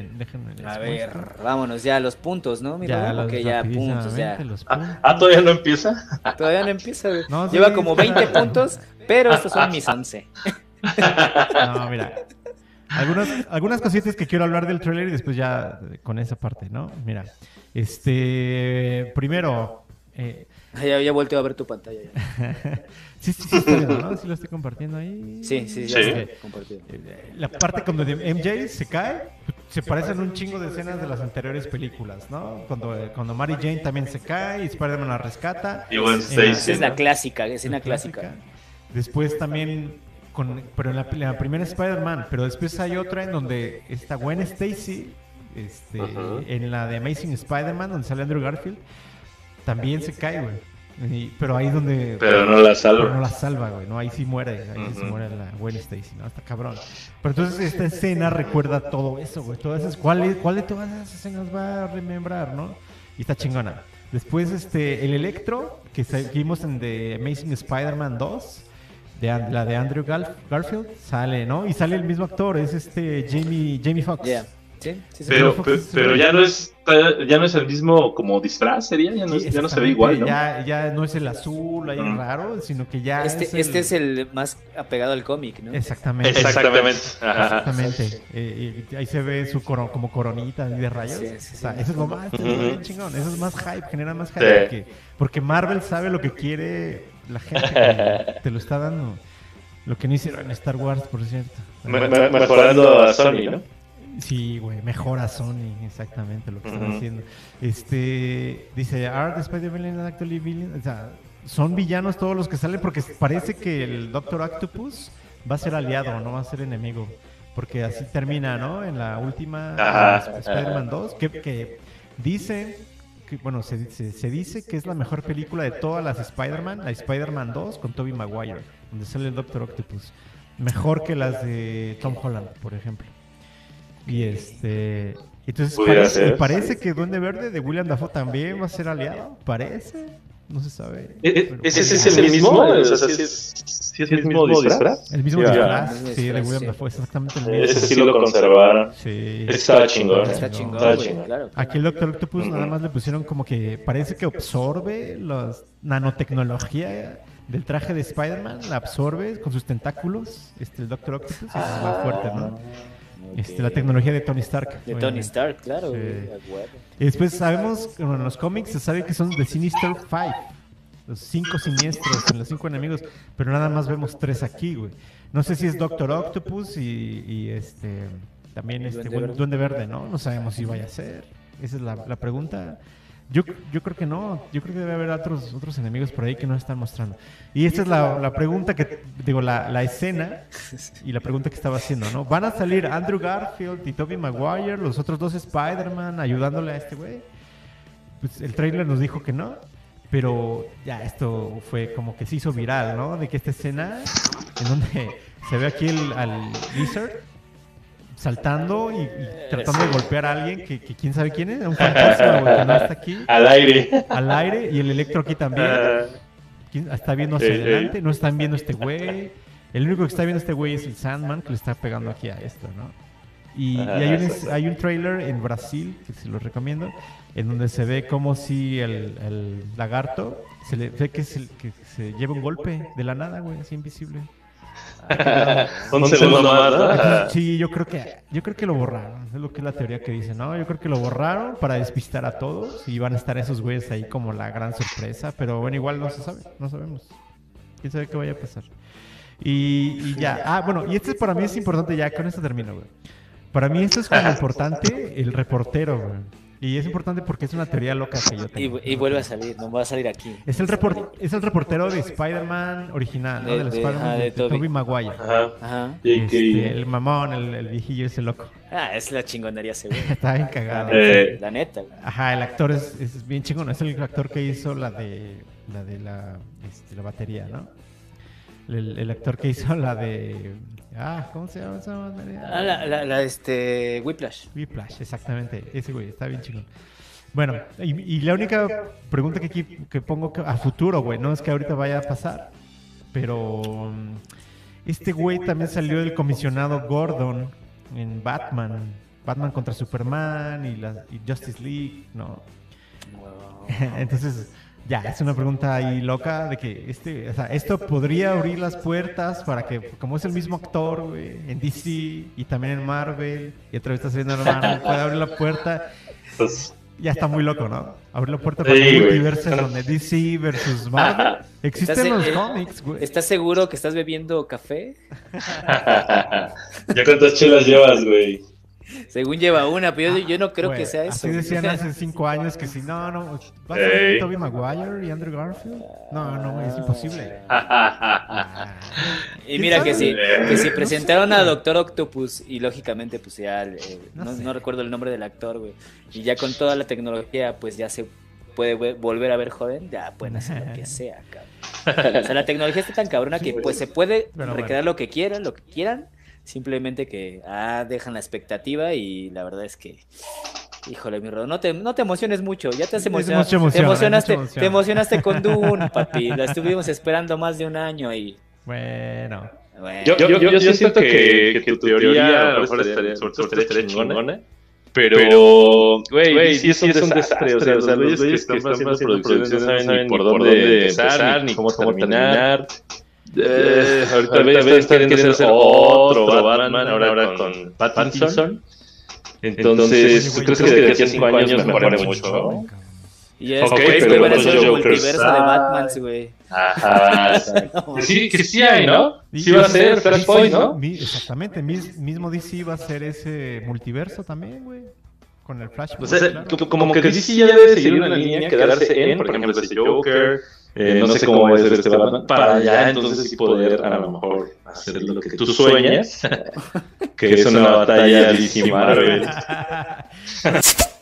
Déjenme les A muestro. ver, vámonos ya a los puntos, ¿no? Ya, Ok, ya, puntos, ya. los puntos. ¿Todavía no empieza? Todavía no empieza, güey. No, sí, Lleva como espera. 20 puntos, pero estos son mis 11. No, mira. Algunas cositas que quiero hablar del trailer y después ya con esa parte, ¿no? Mira. Primero. Ya volteo a ver tu pantalla. Ya. Sí, está viendo, ¿no? Sí lo estoy compartiendo ahí. Sí, ya Sí. está compartido. La parte cuando MJ se cae, se parecen un chingo de escenas de las anteriores películas, ¿no? Cuando Mary Jane también se cae y Spider-Man la rescata. Y Gwen En Stacy. Es la clásica, escena clásica. Después también, pero en la primera Spider-Man, pero después hay otra en donde está Gwen Stacy, en la de Amazing Spider-Man, donde sale Andrew Garfield, también se cae, güey. Pero ahí donde... Pero no la salva. Pero no la salva, güey, ¿no? Ahí sí muere sí muere la Gwen Stacy, ¿no? Está cabrón. Pero entonces esta escena recuerda todo eso, güey. ¿Cuál de todas esas escenas va a remembrar, no? Y está chingona. Después, el Electro, que vimos en The Amazing Spider-Man 2, la de Andrew Garfield, sale, ¿no? Y sale el mismo actor, es Jamie Foxx. Yeah. Sí. Pero ya no es el mismo como disfraz, sería, ya no se ve igual, ¿no? Ya no es el azul ahí raro, sino que ya este es el más apegado al cómic, ¿no? Exactamente. Ahí se ve su como coronita de rayos. Sí. O sea, eso es lo más chingón, eso es más hype, genera más hype, porque Marvel sabe lo que quiere la gente, que te lo está dando. Lo que no hicieron en Star Wars, por cierto. Mejorando a Sony, ¿no? Sí, güey, mejora Sony, exactamente lo que están haciendo. Dice, ¿Are the Spider-Man actually villains? O sea, son villanos todos los que salen porque parece que el Doctor Octopus va a ser aliado, no va a ser enemigo. Porque así termina, ¿no? En la última Spider-Man 2, que dicen, bueno, se dice que es la mejor película de todas las Spider-Man, la Spider-Man 2 con Tobey Maguire, donde sale el Doctor Octopus. Mejor que las de Tom Holland, por ejemplo. Y entonces parece que Duende Verde de William Dafoe también va a ser aliado, parece, no se sabe. ¿Ese es el mismo? O sea, ¿sí es el mismo disfraz? El mismo disfraz, sí, de William Dafoe, es exactamente el mismo. Ese sí lo conservaron. Sí. Está chingón. Claro. Aquí el Doctor Octopus nada más le pusieron como que parece que absorbe la nanotecnología del traje de Spider-Man, la absorbe con sus tentáculos, el Doctor Octopus, es más fuerte, ¿no? La tecnología de Tony Stark. De Tony Stark, claro. Sí. Güey. Y después sabemos, bueno, en los cómics se sabe que son The Sinister Five, los 5 siniestros, los 5 enemigos, pero nada más vemos 3 aquí, güey. No sé si es Doctor Octopus y también Duende Verde, ¿no? No sabemos si vaya a ser. Esa es la pregunta. Yo creo que no. Yo creo que debe haber otros enemigos por ahí que no están mostrando. Y esta es la pregunta la escena y la pregunta que estaba haciendo, ¿no? ¿Van a salir Andrew Garfield y Tobey Maguire, los otros 2 Spider-Man, ayudándole a este güey? Pues el trailer nos dijo que no, pero ya esto fue como que se hizo viral, ¿no? De que esta escena en donde se ve aquí al Lizard saltando y tratando de golpear a alguien que quién sabe quién es, un fantasma, güey, que no está aquí. Al aire, y el Electro aquí también. Está viendo hacia adelante, no están viendo este güey. El único que está viendo este güey es el Sandman, que le está pegando aquí a esto, ¿no? Y hay un trailer en Brasil, que se lo recomiendo, en donde se ve como si el lagarto se le ve que se lleva un golpe de la nada, güey, así invisible. Un segundo más, ¿no? Sí, yo creo que lo borraron. Es lo que es la teoría que dice, ¿no? Yo creo que lo borraron para despistar a todos y van a estar esos güeyes ahí como la gran sorpresa. Pero bueno, igual no se sabe, no sabemos. ¿Quién sabe qué vaya a pasar? Y ya. Bueno, y para mí es importante, ya con esto termino, güey. Para mí esto es como importante, el reportero, güey. Y es importante porque es una teoría loca que yo tengo. Y vuelve a salir, no va a salir aquí. Es el reportero de Spider-Man original, ¿no? De la Spider-Man de Tobey Maguire. Ajá. El mamón, el viejillo ese loco. Es la chingonería seguro. Está bien cagado. La neta. Ajá, el actor es bien chingón. Es el actor que hizo la batería, ¿no? El actor que hizo la de... ¿cómo se llama esa batería? Whiplash. Whiplash, exactamente. Ese güey, está bien chingón. Bueno, y la única pregunta que pongo a futuro, güey, no es que ahorita vaya a pasar, pero este güey también salió del comisionado Gordon en Batman. Batman contra Superman y Justice League, ¿no? Wow. Entonces, ya, es una pregunta ahí loca de que o sea, esto podría abrir las puertas para que, como es el mismo actor, güey, en DC y también en Marvel, y otra vez está saliendo en Marvel, puede abrir la puerta. Pues, Ya está muy loco, ¿no? Abrir la puerta para Sí, un güey. multiverso donde DC versus Marvel. Existen los cómics, güey. ¿Estás seguro que estás bebiendo café? ¿Ya cuántas chelas llevas, güey? Según lleva una, pero yo no creo Güey, que sea eso. así decían hace 5 años que si no, ¿va a salir Tobey Maguire y Andrew Garfield? No, es imposible. Y mira que ¿Quién sabe? si No presentaron sé, a güey. Doctor Octopus y lógicamente pues ya No sé. no recuerdo el nombre del actor, güey. Y ya con toda la tecnología pues ya se puede volver a ver joven, ya pueden hacer lo que sea, cabrón. O sea, la tecnología está tan cabrona que pues se puede Pero recrear bueno. lo que quieran, simplemente que dejan la expectativa y la verdad es que híjole, mi Rodo, no te emociones mucho, ya te has Es emocionado. mucha emoción, te es mucha emoción. te emocionaste con Dune, papi. La estuvimos esperando más de un año y Bueno, bueno. Yo siento que tu teoría a lo mejor estaría chingona. Pero, güey, sí es un desastre. O sea, los güeyes que están haciendo producciones no saben ni por dónde empezar, ni cómo terminar. Ahorita están queriendo hacer otro Batman, ahora con Pattinson. Entonces, ¿tú crees que de aquí a 5 años mejore mucho, no? Y es Ok, que pero van a los ser un Jokers. multiverso de Batmans, güey. Ajá. Que sí hay, ¿no? Sí va a ser Flashpoint, ¿no? Exactamente, mismo DC va a ser ese multiverso también, güey. Con el Flashpoint. O sea, claro. como que DC ya debe seguir una línea, quedarse en, por ejemplo, ese Joker, no sé cómo va a ser este Batman, para ya entonces sí poder a lo mejor hacer lo que tú sueñas, que es una batalla DC Marvel.